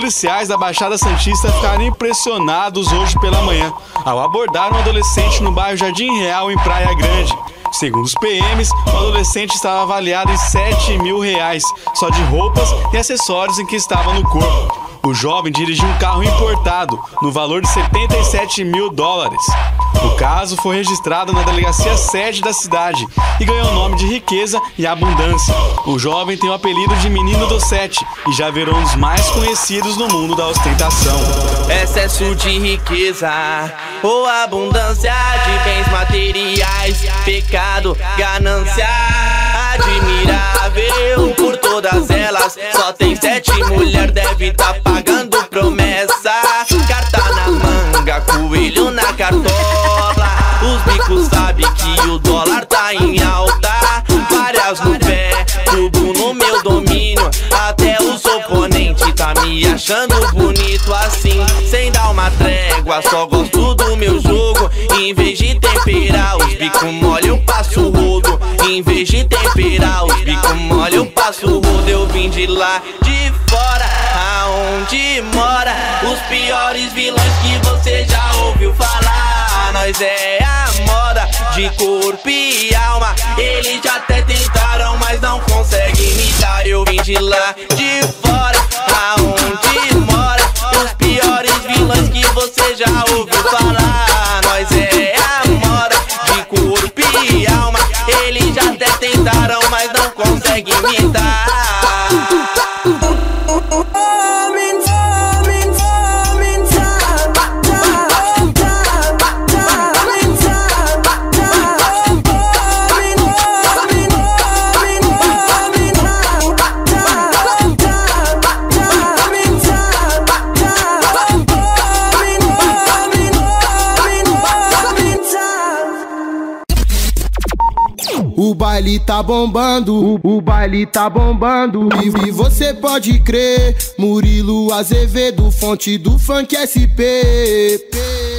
policiais da Baixada Santista ficaram impressionados hoje pela manhã ao abordar um adolescente no bairro Jardim Real, em Praia Grande. Segundo os PMs, o adolescente estava avaliado em R$7.000 só de roupas e acessórios em que estava no corpo. O jovem dirigia um carro importado no valor de $77.000. O caso foi registrado na delegacia sede da cidade e ganhou o nome de Riqueza e Abundância. O jovem tem o apelido de Menino do Sete e já virou um dos mais conhecidos no mundo da ostentação. Excesso de riqueza ou abundância de bens materiais, pecado, ganância admirável por todas elas. Só tem 7 mulher, deve tá pagando promessa. Carta na manga, coelho na cartola. Os bicos sabem que o dólar tá em alta. Várias no pé, tudo no meu domínio. Até os oponentes tá me achando bonito assim, sem dar uma trégua. Só gosto do meu jogo. Em vez de temperar os bicos mole, eu passo o rodo. Em vez de temperar os bicos mole, eu passo o rodo. Eu vim de lá de fora, aonde mora os piores vilões que você já ouviu falar. Nós é a moda de corpo e alma. Eles já até tentaram, mas não conseguem me dar. Eu vim de lá de fora, aonde mora os piores vilões que você já ouviu falar. Nós é a moda de corpo e alma. Eles já até tentaram, mas não conseguem me dar. O baile tá bombando, o baile tá bombando. E você pode crer, Murilo Azevedo, fonte do funk SP.